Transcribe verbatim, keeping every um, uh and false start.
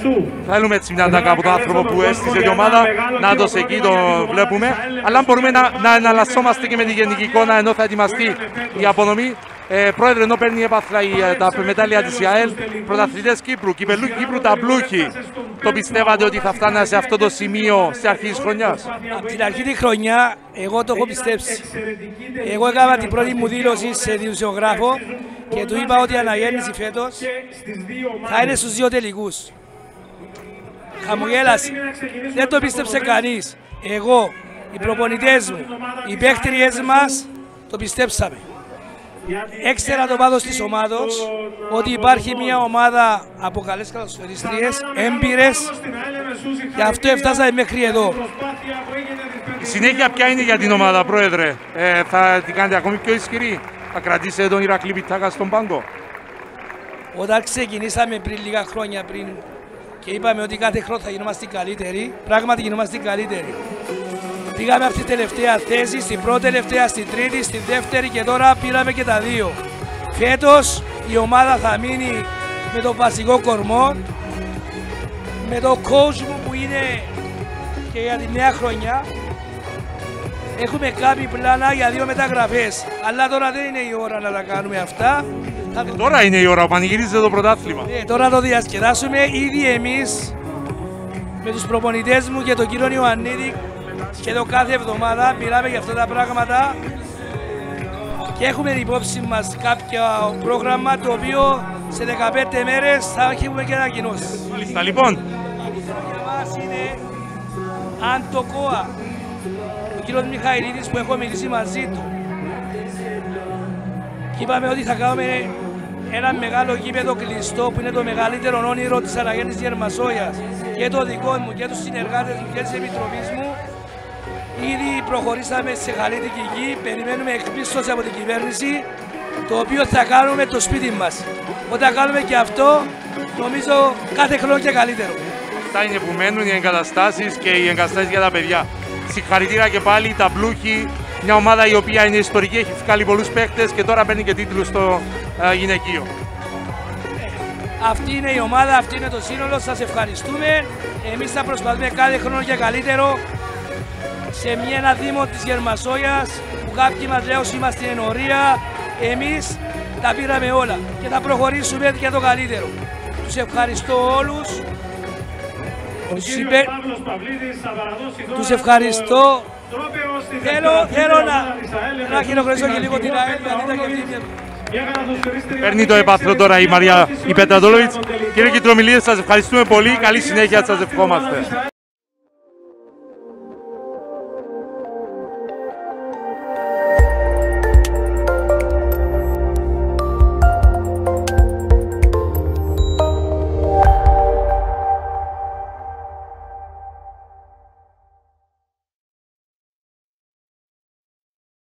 Θέλουμε έτσι μια τάκα από τον άνθρωπο που έστησε την ομάδα. Να το εκεί το βλέπουμε. Αλλά μπορούμε να, να εναλλασσόμαστε και με τη γενική εικόνα ενώ θα ετοιμαστεί η απονομή. Ε, πρόεδρε, ενώ παίρνει έπαθλα η, τα μετάλλια της ΙΑΕΛ, πρωταθλητές Κύπρου, κυπελού Κύπρου ταμπλούχοι. Το πιστεύατε ότι θα φτάνε σε αυτό το σημείο στην αρχή της χρονιάς? Από την αρχή της χρονιά, εγώ το έχω πιστέψει. Εγώ έκανα την πρώτη μου δήλωση σε δημοσιογράφο και του είπα ότι η αναγέννηση φέτος θα είναι στους δύο τελικούς. Χαμογέλασε. Δεν το πίστεψε κανείς. Εγώ, οι προπονητές μου, οι παίκτριες μας το πιστέψαμε. Έξερα το πάθος της ομάδος ότι υπάρχει μια ομάδα από καλές καλοσφαιριστρίες, έμπειρες, και αυτό έφτασαμε μέχρι εδώ. Η συνέχεια ποια είναι για την ομάδα, πρόεδρε? Ε, θα την κάνετε ακόμη πιο ισχυρή? Θα κρατήσετε τον Ηρακλή Πιτάκα στον πάγκο? Όταν ξεκινήσαμε πριν λίγα χρόνια πριν και είπαμε ότι κάθε χρόνο θα γινόμαστε καλύτεροι, πράγματι γινόμαστε καλύτεροι. Πήγαμε από την τελευταία θέση, στην πρώτη τελευταία, στην τρίτη, στην δεύτερη και τώρα πήραμε και τα δύο. Φέτος η ομάδα θα μείνει με το βασικό κορμό, με το coach μου που είναι και για τη νέα χρονιά. Έχουμε κάνει πλάνα για δύο μεταγραφές, αλλά τώρα δεν είναι η ώρα να τα κάνουμε αυτά. Τώρα είναι η ώρα που πανηγυρίζετε το πρωτάθλημα. Ε, τώρα το διασκεδάσουμε ήδη εμείς με τους προπονητές μου και τον κύριο Ιωαννίδη. Σχεδόν κάθε εβδομάδα μιλάμε για αυτά τα πράγματα και έχουμε υπόψη μας κάποιο πρόγραμμα το οποίο σε δεκαπέντε μέρες θα έχουμε και ανακοινώσεις. Μάλιστα, λοιπόν. Για μας είναι αν το ΚΟΑ, ο κύριος Μιχαηλίδης που έχω μιλήσει μαζί του. Και είπαμε ότι θα κάνουμε ένα μεγάλο γήπεδο κλειστό που είναι το μεγαλύτερο όνειρο της αναγέννησης Γερμασόγειας και το δικό μου και τους συνεργάτες μου και της Επιτροπής μου. Ήδη προχωρήσαμε σε χαλίτικη γη, περιμένουμε εκπίστωση από την κυβέρνηση, το οποίο θα κάνουμε το σπίτι μας. Όταν κάνουμε και αυτό, νομίζω κάθε χρόνο και καλύτερο. Αυτά είναι που μένουν οι εγκαταστάσεις και οι εγκαταστάσεις για τα παιδιά. Συγχαρητήρια και πάλι, τα Μπλούχοι, μια ομάδα η οποία είναι ιστορική, έχει βγάλει πολλούς παίκτες και τώρα παίρνει και τίτλους στο uh, γυναικείο. Αυτή είναι η ομάδα, αυτή είναι το σύνολο, σας ευχαριστούμε. Εμείς θα προσπαθούμε κάθε χρόνο και καλύτερο. Σε μια ένα δήμο της Γερμασόγειας που κάποιοι μας λέω ότι είμαστε στην ενορία, εμείς τα πήραμε όλα και θα προχωρήσουμε για το καλύτερο. Τους ευχαριστώ όλους. Τους, υπε... Τους ευχαριστώ. Θέλω, θέλω να, να χειροκροτήσω και λίγο την ΑΕΛ. Παίρνει το επάθρο τώρα η Μαρία η Πετραδόλοβιτς. Κύριε Κιτρομιλίδη, σας ευχαριστούμε πολύ. Καλή συνέχεια, σας ευχόμαστε.